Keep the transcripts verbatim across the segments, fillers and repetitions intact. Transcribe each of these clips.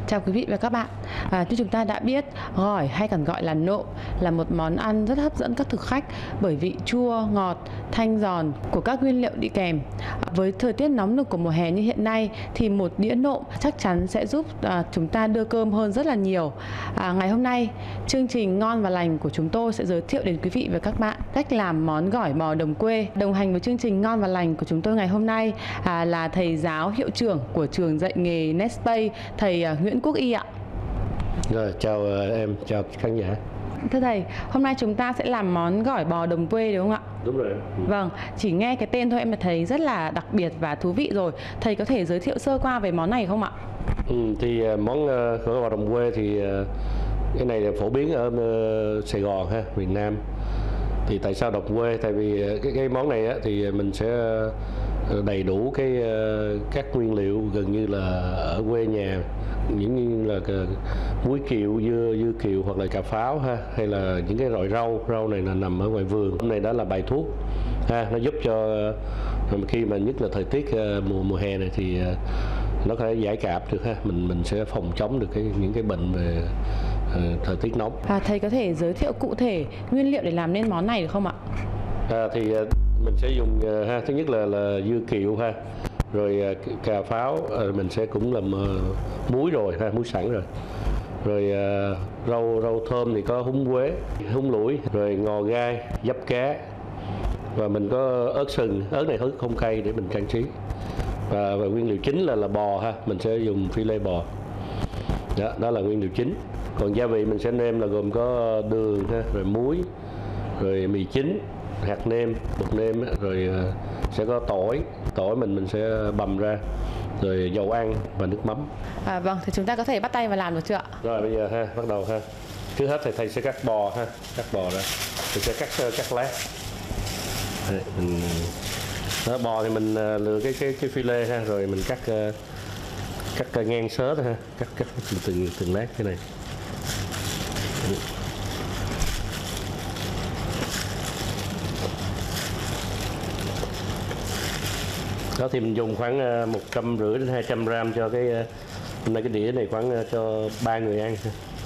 Chào quý vị và các bạn. À, như chúng ta đã biết, gỏi hay còn gọi là nộm là một món ăn rất hấp dẫn các thực khách bởi vị chua, ngọt, thanh giòn của các nguyên liệu đi kèm. Với thời tiết nóng nực của mùa hè như hiện nay thì một đĩa nộm chắc chắn sẽ giúp à, chúng ta đưa cơm hơn rất là nhiều. À, ngày hôm nay, chương trình Ngon và Lành của chúng tôi sẽ giới thiệu đến quý vị và các bạn cách làm món gỏi bò đồng quê. Đồng hành với chương trình Ngon và Lành của chúng tôi ngày hôm nay à, là thầy giáo hiệu trưởng của trường dạy nghề Nestpay, thầy à, Nguyễn Quốc Y ạ. Rồi, chào em, chào khán giả. Thưa thầy, hôm nay chúng ta sẽ làm món gỏi bò đồng quê đúng không ạ? Đúng rồi. Vâng, chỉ nghe cái tên thôi em đã thấy rất là đặc biệt và thú vị rồi. Thầy có thể giới thiệu sơ qua về món này không ạ? Ừ, thì món gỏi bò đồng quê thì cái này là phổ biến ở Sài Gòn ha, miền Nam. Thì tại sao đồng quê? Tại vì cái, cái món này á, thì mình sẽ đầy đủ cái các nguyên liệu gần như là ở quê nhà, những như là muối kiệu, dưa dưa kiệu hoặc là cà pháo ha, hay là những cái loại rau rau này là nằm ở ngoài vườn. Hôm nay đó là bài thuốc ha, nó giúp cho khi mà nhất là thời tiết mùa mùa hè này thì nó có thể giải cảm được ha, mình mình sẽ phòng chống được cái những cái bệnh về uh, thời tiết nóng. À, thầy có thể giới thiệu cụ thể nguyên liệu để làm nên món này được không ạ? À, thì uh, mình sẽ dùng uh, ha, thứ nhất là là dưa kiệu ha, rồi uh, cà pháo uh, mình sẽ cũng làm uh, muối rồi ha, muối sẵn rồi. Rồi uh, rau rau thơm thì có húng quế, húng lủi, rồi ngò gai, giáp cá, và mình có ớt sừng, ớt này ớt không cay để mình trang trí. Và, và nguyên liệu chính là là bò ha, mình sẽ dùng phi lê bò. Đó, đó là nguyên liệu chính. Còn gia vị mình sẽ nêm là gồm có đường ha, rồi muối, rồi mì chính, hạt nêm, bột nêm, rồi sẽ có tỏi, tỏi mình mình sẽ bằm ra, rồi dầu ăn và nước mắm. À, vâng, thì chúng ta có thể bắt tay vào làm được chưa ạ? Rồi bây giờ ha, bắt đầu ha. Trước hết thì thầy sẽ cắt bò ha, cắt bò ra, mình sẽ cắt cắt lát. Đây, mình đó, bò thì mình lựa cái cái cái phi lê ha, rồi mình cắt cắt ngang sớ thôi ha, cắt cắt từng từng lát thế này. Đó thì mình dùng khoảng một trăm rưỡi đến hai trăm gram cho cái hôm nay cái đĩa này khoảng cho ba người ăn.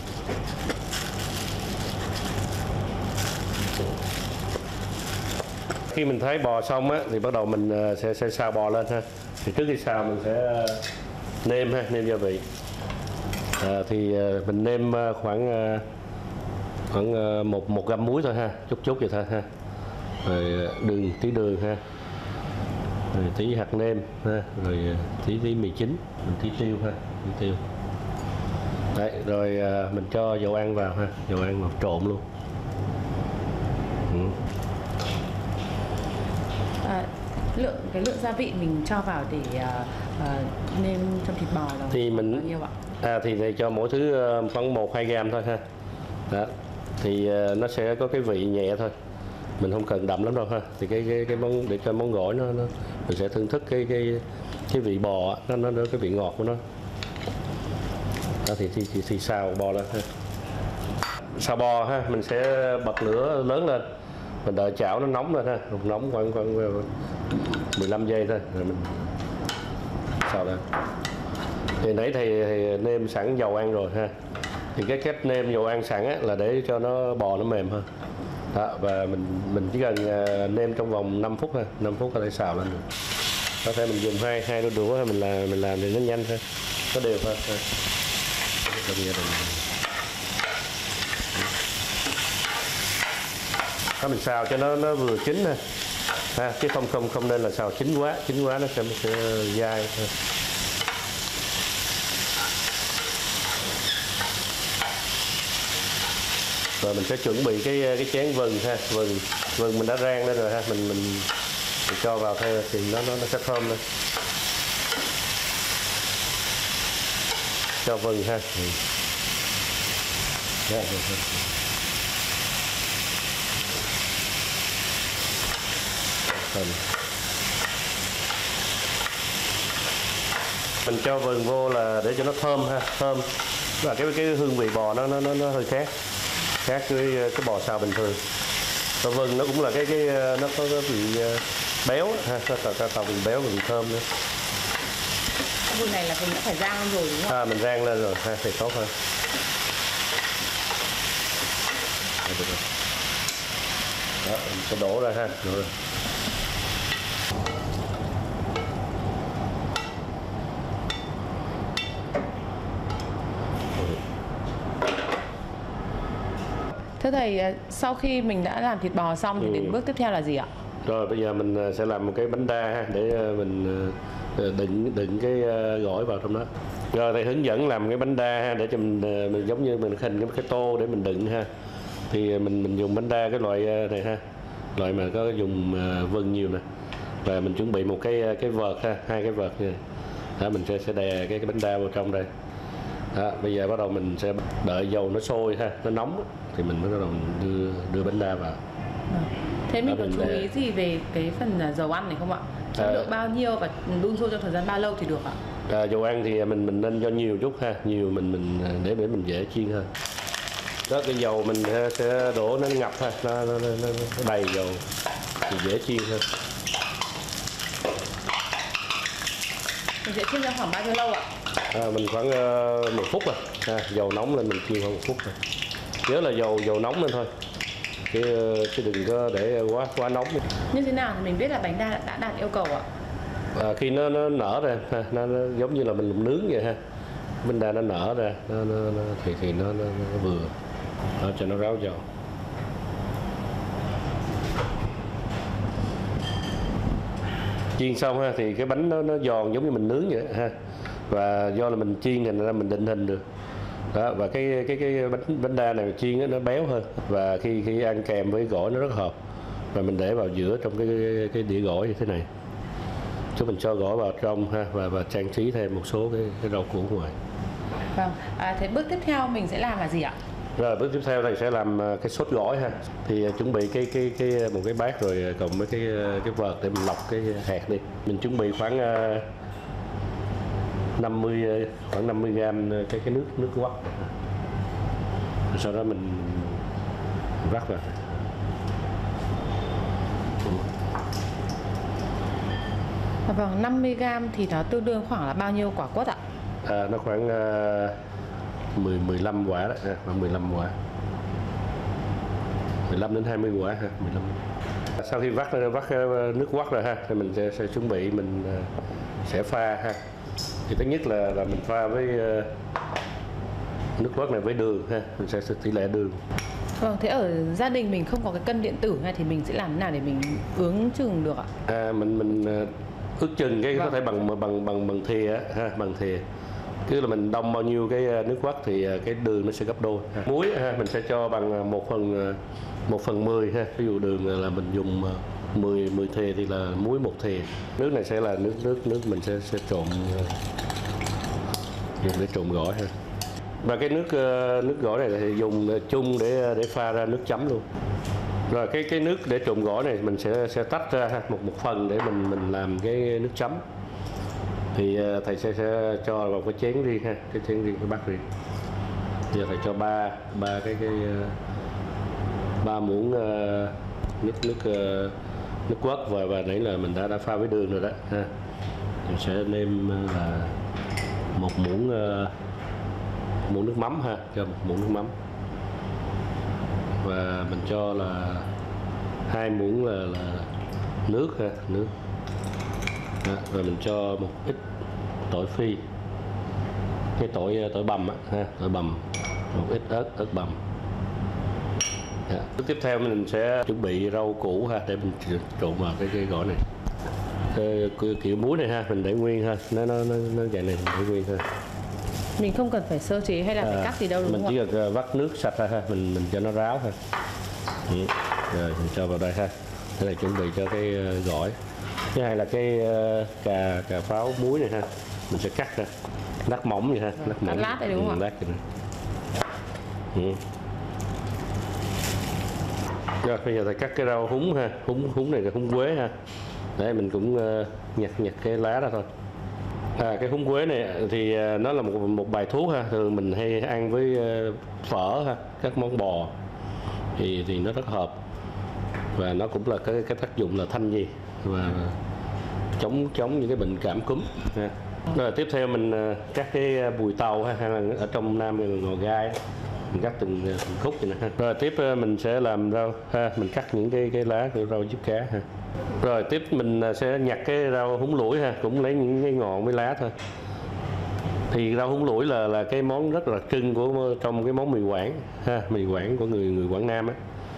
Khi mình thái bò xong á thì bắt đầu mình sẽ sẽ xào bò lên ha. Thì trước khi xào mình sẽ nêm ha, nêm gia vị. À, thì mình nêm khoảng khoảng một một gam muối thôi ha, chút chút vậy thôi ha. Rồi đường, tí đường ha. Rồi tí hạt nêm ha, rồi tí tí mì chính, mình tí tiêu ha, tí tiêu. Đấy, rồi mình cho dầu ăn vào ha, dầu ăn vào trộn luôn. Ừ. À, lượng cái lượng gia vị mình cho vào để uh, uh, nêm trong thịt bò là thì mình bao nhiêu ạ? À, thì, thì cho mỗi thứ khoảng một hai gam thôi ha. Đó. Thì uh, nó sẽ có cái vị nhẹ thôi, mình không cần đậm lắm đâu ha. Thì cái cái cái món để cho món gỏi nó, nó mình sẽ thưởng thức cái cái cái vị bò nó nó, nó cái vị ngọt của nó. Đó thì thì, thì, thì xào bò lên ha. Xào bò ha, mình sẽ bật lửa lớn lên, mình đợi chảo nó nóng lên ha, nóng khoảng khoảng mười lăm giây thôi rồi mình xào lên. Thì nãy thì, thì nêm sẵn dầu ăn rồi ha. Thì cái cách nêm dầu ăn sẵn á, là để cho nó bò nó mềm hơn. Đó, và mình mình chỉ cần nêm trong vòng năm phút thôi, năm phút có thể xào lên được. Có thể mình dùng hai hai đôi đũa mình làm mình làm thì nó nhanh thôi, nó đều thôi. Trong gia đình. Đó, mình xào cho nó nó vừa chín thôi, ha, chứ không không không nên là xào chín quá, chín quá nó sẽ nó sẽ dai thôi. Rồi mình sẽ chuẩn bị cái cái chén vừng ha, vừng vừng mình đã rang lên rồi ha, mình mình, mình cho vào thôi thì nó nó nó sẽ thơm lên. Cho vừng ha. Ừ. Đó, được, được. Thơm. Mình cho vừng vô là để cho nó thơm ha, thơm. Và cái cái hương vị bò nó nó nó hơi khác. Khác với cái bò xào bình thường. Và vừng nó cũng là cái cái nó có cái vị béo ha, nó tạo tạo vị béo và vị thơm nữa. Vườn này là mình đã phải rang lên rồi đúng không? À, mình rang lên rồi ha, thì tốt hơn. Đó, mình sẽ đổ ra ha, đổ ra. Thưa thầy, sau khi mình đã làm thịt bò xong thì Ừ. đến bước tiếp theo là gì ạ? Rồi bây giờ mình sẽ làm một cái bánh đa ha, để mình đựng đựng cái gỏi vào trong đó. Rồi thầy hướng dẫn làm cái bánh đa ha, để cho mình, mình giống như mình hình cái tô để mình đựng ha. Thì mình mình dùng bánh đa cái loại này ha, loại mà có dùng vân nhiều nè. Và mình chuẩn bị một cái cái vợt ha, hai cái vợt như này. Đó, mình sẽ sẽ đè cái cái bánh đa vào trong đây. Đó, bây giờ bắt đầu mình sẽ đợi dầu nó sôi ha, nó nóng thì mình mới bắt đầu đưa đưa bánh đa vào. Thế mình Đó, có mình chú để- ý gì về cái phần dầu ăn này không ạ? Số À. lượng bao nhiêu và đun sôi trong thời gian bao lâu thì được ạ? À, dầu ăn thì mình mình nên cho nhiều chút ha, nhiều mình mình để để mình dễ chiên hơn. Đó, cái dầu mình sẽ đổ nó ngập ha, nó, nó, nó, nó đầy dầu thì dễ chiên hơn. Mình sẽ chiên trong khoảng bao nhiêu lâu ạ? À, mình khoảng uh, một phút rồi, ha, dầu nóng lên mình chiên khoảng một phút rồi. Nhớ là dầu dầu nóng lên thôi, chứ chứ đừng có để quá quá nóng. Như thế nào thì mình biết là bánh đa đã đạt yêu cầu ạ? À, khi nó nó nở ra ha, nó, nó giống như là mình làm nướng vậy ha, bánh đa nó nở ra nó, nó, nó thì thì nó, nó, nó vừa đó, cho nó ráo dầu. Chiên xong ha thì cái bánh nó, nó giòn giống như mình nướng vậy ha, và do là mình chiên thì ra mình định hình được đó. Và cái cái cái bánh bánh đa này chiên đó, nó béo hơn, và khi khi ăn kèm với gỏi nó rất hợp. Và mình để vào giữa trong cái cái, cái đĩa gỏi như thế này, chúng mình cho gỏi vào trong ha, và và trang trí thêm một số cái, cái rau củ ngoài. Vâng, à, thế bước tiếp theo mình sẽ làm là gì ạ? Rồi bước tiếp theo thầy sẽ làm cái sốt gỏi ha. Thì chuẩn bị cái cái cái một cái bát rồi cộng với cái cái vợt để mình lọc cái hạt đi. Mình chuẩn bị khoảng năm mươi khoảng năm mươi gram cái cái nước nước quắt. Sau đó mình vắt vào. Vâng, năm mươi gram thì nó tương đương khoảng là bao nhiêu quả quất ạ? À, nó khoảng uh, mười mười lăm quả đó, à, khoảng mười lăm quả. mười lăm đến hai mươi quả ha, mười lăm. Sau khi vắt vắt nước quắt rồi ha, thì mình sẽ, sẽ chuẩn bị mình uh, sẽ pha ha. Thì thứ nhất là là mình pha với uh, nước quắt này với đường ha, mình sẽ tỷ lệ đường. Vâng, thế ở gia đình mình không có cái cân điện tử hay thì mình sẽ làm thế nào để mình ước chừng được ạ? À, mình mình uh, ước chừng cái vâng. có thể bằng bằng bằng bằng thìa ha, bằng thìa. Cứ là mình đông bao nhiêu cái nước quắt thì cái đường nó sẽ gấp đôi. Ha. Muối ha, mình sẽ cho bằng một phần một phần mười ha. Ví dụ đường là mình dùng mười mười thìa thì là muối một thìa. Nước này sẽ là nước nước nước mình sẽ sẽ trộn dùng để trộn gỏi ha. Và cái nước nước gỏi này thì dùng chung để để pha ra nước chấm luôn. Rồi cái cái nước để trộn gỏi này mình sẽ sẽ tách ra ha, một một phần để mình mình làm cái nước chấm. Thì thầy sẽ, sẽ cho vào cái chén riêng ha, cái chén riêng, cái bát riêng. Giờ thầy cho ba ba cái cái ba muỗng uh, nước nước uh, nước quất và và nãy là mình đã đã pha với đường rồi đó ha. Mình sẽ nêm là một muỗng uh, muỗng nước mắm ha, cho một muỗng nước mắm. Và mình cho là hai muỗng là, là nước ha, nước. Đó, rồi mình cho một ít tỏi phi, cái tỏi tỏi bằm á ha, tỏi bằm, một ít ớt ớt bằm. Đó. Tiếp theo mình sẽ chuẩn bị rau củ ha, để mình trộn vào cái cái gỏi này. Cái, kiểu muối này ha, mình để nguyên ha, nó nó nó nó dạng này mình để nguyên thôi. Mình không cần phải sơ chế hay là à, phải cắt gì đâu đúng mình không? Mình chỉ cần vắt nước sạch ra ha, mình mình cho nó ráo ha. Ừ. Rồi mình cho vào đây ha. Thế là chuẩn bị cho cái gỏi. Thứ hai là cái cà cà pháo muối này ha, mình sẽ cắt ra lát mỏng vậy ha, lát mỏng. Lát này đúng không ạ? Lát vậy này. Ừ. Rồi bây giờ thầy cắt cái rau húng ha, húng húng này là húng quế ha. Để mình cũng uh, nhặt nhặt cái lá ra thôi. À, cái húng quế này thì uh, nó là một một bài thuốc ha, thường mình hay ăn với uh, phở ha, các món bò thì thì nó rất hợp, và nó cũng là cái cái tác dụng là thanh nhiệt và chống chống những cái bệnh cảm cúm ha. Rồi tiếp theo mình ờ, cắt cái bùi tàu ha, hay là ở trong Nam là ngò gai, mình cắt từng, từng khúc vậy nè ha. Rồi tiếp ờ, mình sẽ làm rau ha, mình cắt những cái cái lá của rau diếp cá ha. Rồi tiếp mình sẽ nhặt cái rau húng lủi ha, cũng lấy những cái ngọn với lá thôi. Thì rau húng lủi là là cái món rất là đặc trưng của trong cái món mì Quảng ha, mì Quảng của người người Quảng Nam á.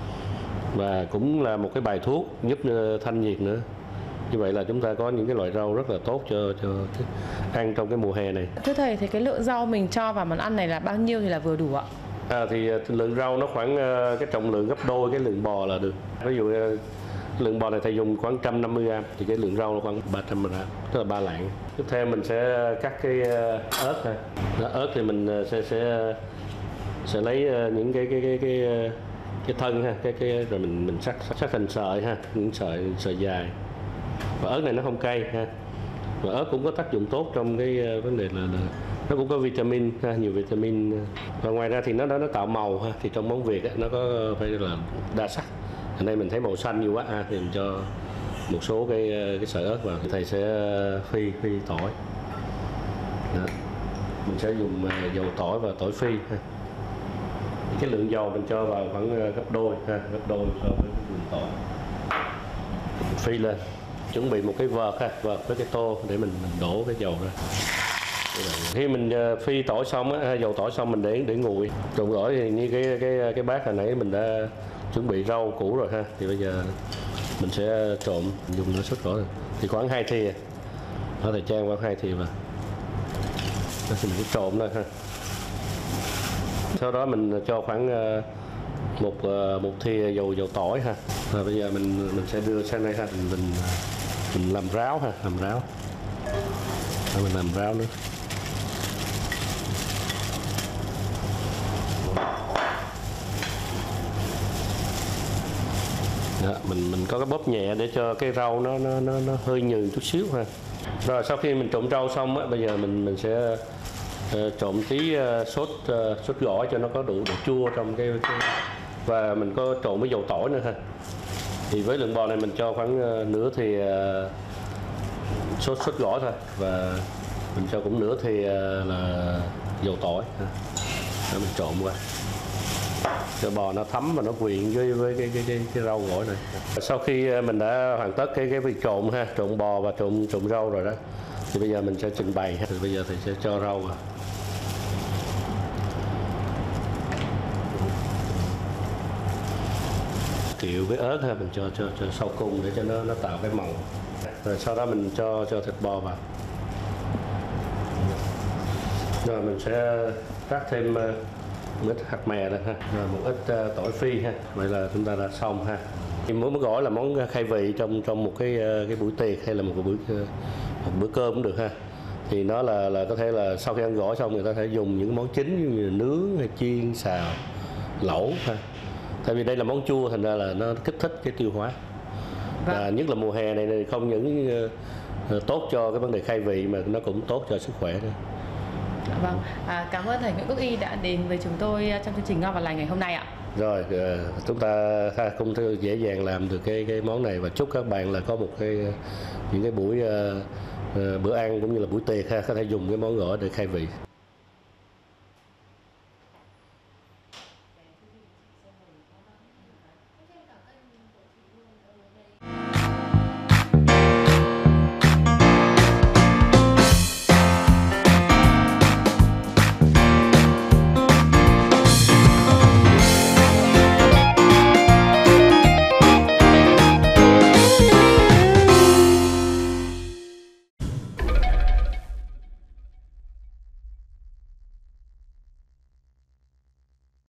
Và cũng là một cái bài thuốc giúp thanh nhiệt nữa. Như vậy là chúng ta có những cái loại rau rất là tốt cho cho ăn trong cái mùa hè này. Thưa thầy, thì cái lượng rau mình cho vào món ăn này là bao nhiêu thì là vừa đủ ạ? À, thì lượng rau nó khoảng cái trọng lượng gấp đôi cái lượng bò là được. Ví dụ lượng bò này thầy dùng khoảng một trăm năm mươi gram thì cái lượng rau nó khoảng ba trăm gram, tức là ba lạng. Tiếp theo mình sẽ cắt cái ớt ha. Ớt thì mình sẽ sẽ sẽ lấy những cái cái cái cái cái thân ha, cái cái rồi mình mình cắt cắt thành sợi ha, những sợi sợi dài. Và ớt này nó không cay ha. Và ớt cũng có tác dụng tốt trong cái vấn đề là, là nó cũng có vitamin ha, nhiều vitamin. Và ngoài ra thì nó nó nó tạo màu ha, thì trong món Việt ấy, nó có phải là đa sắc. Ở đây mình thấy màu xanh nhiều quá ha, thì mình cho một số cái cái sợi ớt vào. Thầy sẽ phi phi tỏi. Đó. Mình sẽ dùng dầu tỏi và tỏi phi ha. Cái lượng dầu mình cho vào khoảng gấp đôi ha, gấp đôi so với cái lượng tỏi. Mình phi lên, chuẩn bị một cái vợt ha, vợt với cái tô để mình mình đổ cái dầu ra. Khi mình phi tỏi xong á, dầu tỏi xong mình để để nguội. Trộn gỏi thì như cái cái cái bát hồi nãy mình đã chuẩn bị rau củ rồi ha, thì bây giờ mình sẽ trộn, dùng nước sốt gỏi thì khoảng hai thìa, nó thầy trang khoảng hai thìa vào, thì mình cứ trộn thôi ha. Sau đó mình cho khoảng một một thìa dầu dầu tỏi ha. Rồi bây giờ mình mình sẽ đưa sang đây ha, mình mình, mình làm ráo ha, làm ráo. Rồi mình làm ráo nữa. Đó, mình mình có cái bóp nhẹ để cho cái rau nó nó nó, nó hơi nhừ chút xíu ha. Rồi sau khi mình trộn rau xong á, bây giờ mình mình sẽ uh, trộn tí uh, sốt uh, sốt gỏi cho nó có đủ độ chua trong cái, cái và mình có trộn với dầu tỏi nữa ha. Thì với lượng bò này mình cho khoảng uh, nửa thì uh, sốt sốt gỏi thôi, và mình cho cũng nửa thì uh, là dầu tỏi ha. Để mình trộn qua cho bò nó thấm và nó quyện với với cái cái cái, cái rau gỏi này. Sau khi mình đã hoàn tất cái cái việc trộn ha, trộn bò và trộn trộn rau rồi đó, thì bây giờ mình sẽ trình bày ha. Thì bây giờ thì sẽ cho rau vào. Kiệu với ớt ha, mình cho cho cho sau cùng để cho nó nó tạo cái màu. Rồi sau đó mình cho cho thịt bò vào. Rồi mình sẽ rắc thêm một ít hạt mè đây ha, rồi một ít uh, tỏi phi ha. Vậy là chúng ta đã xong ha. Thì món gỏi là món khai vị trong trong một cái uh, cái buổi tiệc hay là một bữa uh, một bữa cơm cũng được ha. Thì nó là là có thể là sau khi ăn gỏi xong người ta có thể dùng những món chính như là nướng hay chiên, xào, lẩu ha. Tại vì đây là món chua thành ra là nó kích thích cái tiêu hóa. Và vâng. Nhất là mùa hè này, này không những uh, tốt cho cái vấn đề khai vị mà nó cũng tốt cho sức khỏe nữa. Vâng, à, cảm ơn thầy Nguyễn Quốc Y đã đến với chúng tôi trong chương trình Ngon và Lành ngày hôm nay ạ. Rồi, chúng ta cũng dễ dàng làm được cái cái món này, và chúc các bạn là có một cái những cái buổi uh, bữa ăn cũng như là buổi tiệc ha, có thể dùng cái món gỏi để khai vị.